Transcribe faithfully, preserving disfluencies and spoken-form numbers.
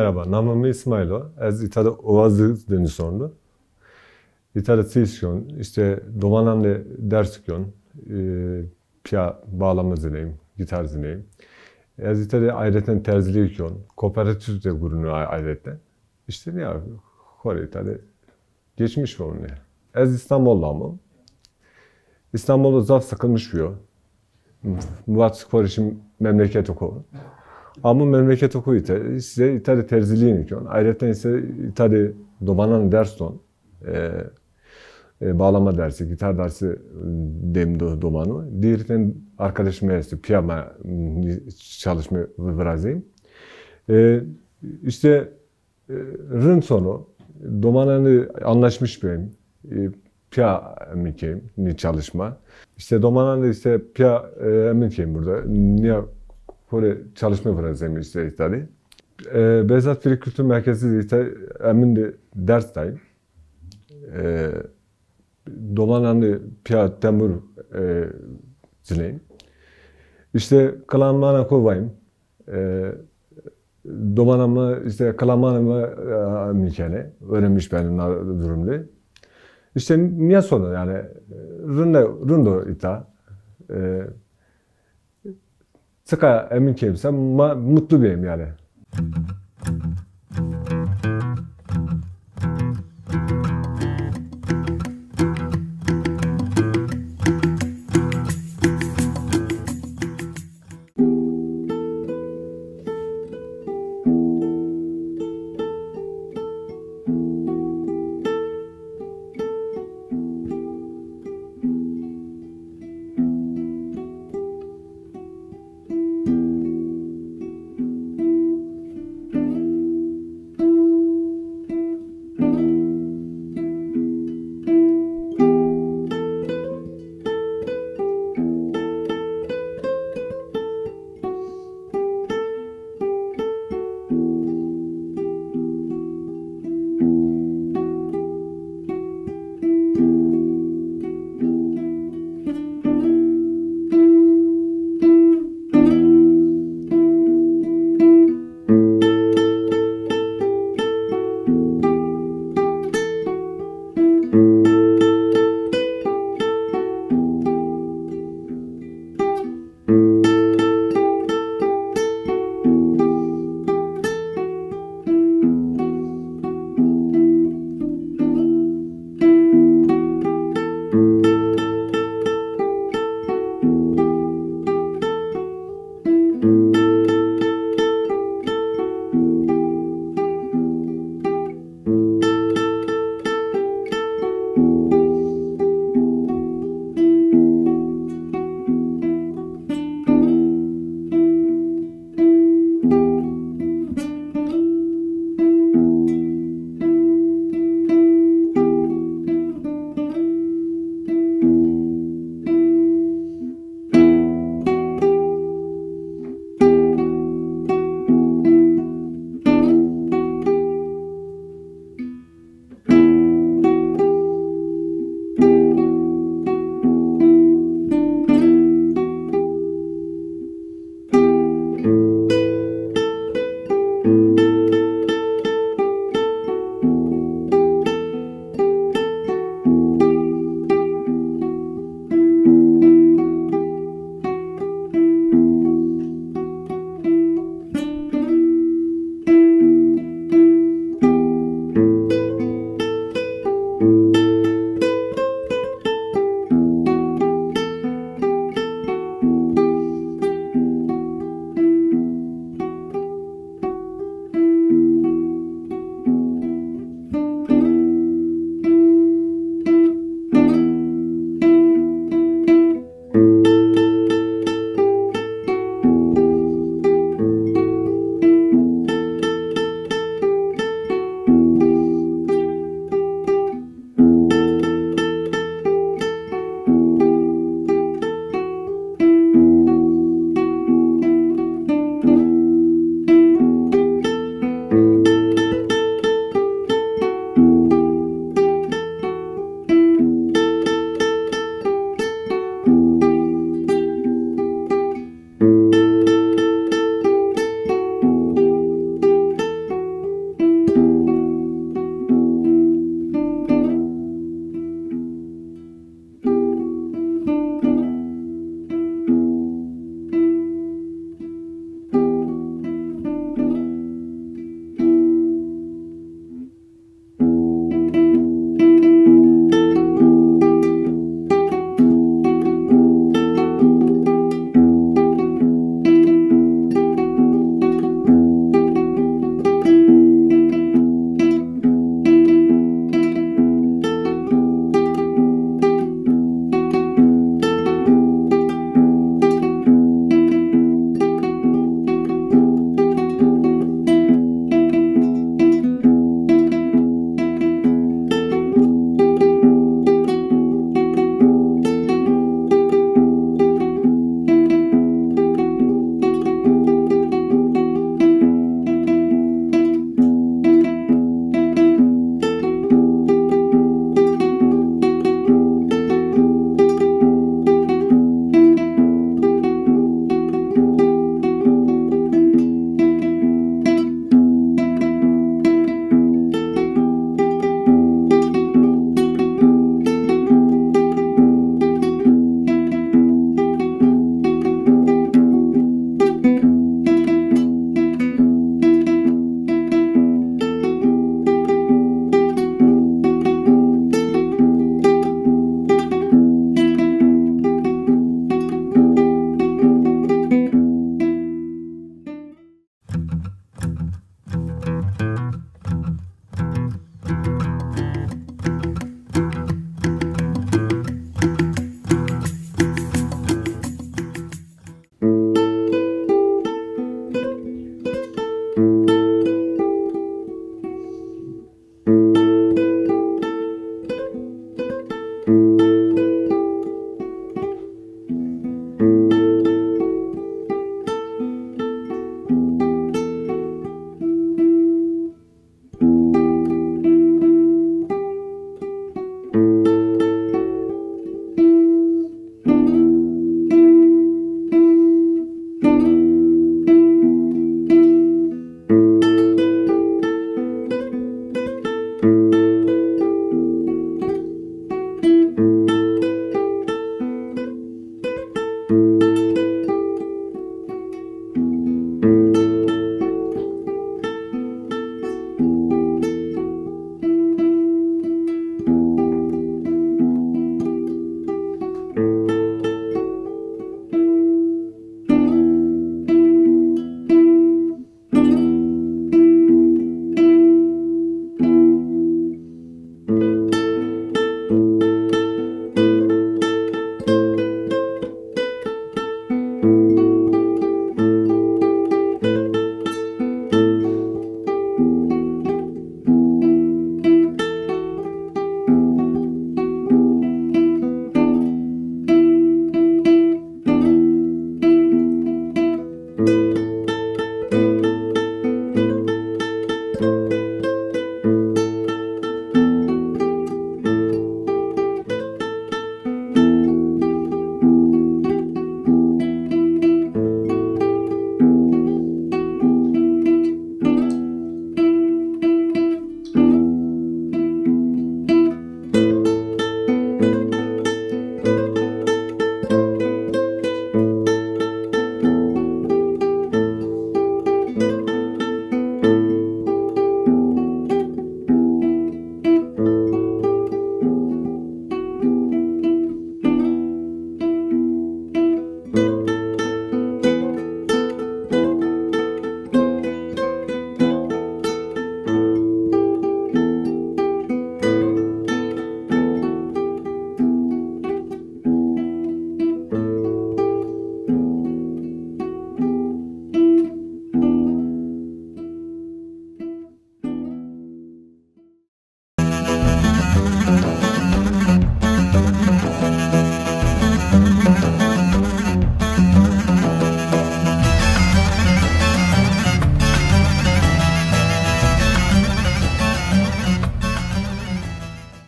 Merhaba, namım İsmailo. Ez İtalya'da Ovazı deni sorunu. İtalya'da seçiyon, işte domananlı ders kyon, pia bağlama zineyim, gitar zineyim. Ez İtalya'da ayrıca terziliği kyon, kooperatif de gurunu ayrıca. İşte ne ya, Kore İtalya geçmiş mi onu ya? Ez İstanbul'da mı? İstanbul'da zaf sıkılmış bir yol. Muvat spor için memleket oku. Ama memleket oku ite, size İtalya terziliğini kyon. Ayrıca ise İtalya domanan ders ton. E, e, bağlama dersi, gitar dersi dem do, domanı. Diğerinden arkadaşım mesleği, piyama çalışma bırakayım. E, işte e, rın sonu domananı anlaşmış benim. E, Pia emikeyim, ni çalışma. İşte domananı işte pia emikeyim burada. Niye böyle çalışma bırakayım işte İtalya. E, Bezat Fili Kültür Merkezi işte emin de derstayım. E, Domananlı pia temur e, zileyim. İşte kalanmana kovayım. E, Domanama işte kalanmanama e, mikene öğrenmiş benim durumda. İşte niye sonra yani rında rundo ita e, sıka emin kimsem mutlu biriyim yani.